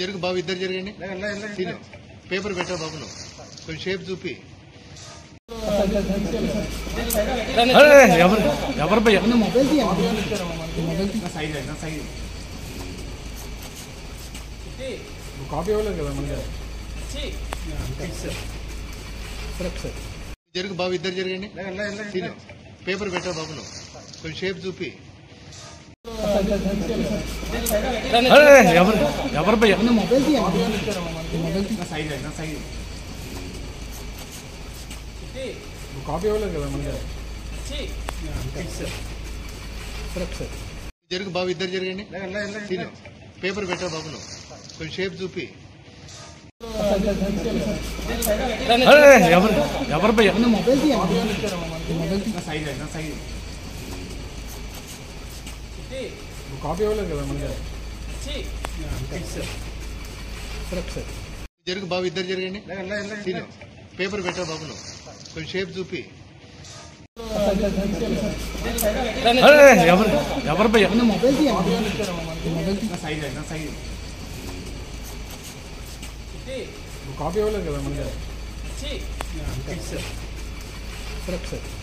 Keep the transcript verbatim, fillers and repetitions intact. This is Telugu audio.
జరుగు బాబు, ఇద్దరు జరగండి. తిను పేపర్ పెట్టా బాబు, నువ్వు కొంచెం షేప్ చూపి. ఎవరు భయ్యా కాపీ ఇవ్వలేదు కదా మన జరుగు బాబు, ఇద్దరు జరగండి. తిను పేపర్ పెట్టా బాబు, నువ్వు కొంచెం షేప్ చూపి. ఎవరు ఎవరు భయ్యా కాపీ ఇవ్వలేదు కదా మన జరుగు బాబు, ఇద్దరు జరగండి. తిను పేపర్ పెట్టా బాబు, నువ్వు కొంచెం షేప్ చూపి. ఎవరు ఎవరు భయ్యా కాపీ ఇవ్వలేదు కదా మన జరుగు బాబు, ఇద్దరు జరగండి. తిను పేపర్ పెట్టా బాబు, నువ్వు కొంచెం షేప్ చూపి. ఎవరు ఎవరు భయ్యా కాపీ ఇవ్వలేదు కదా మన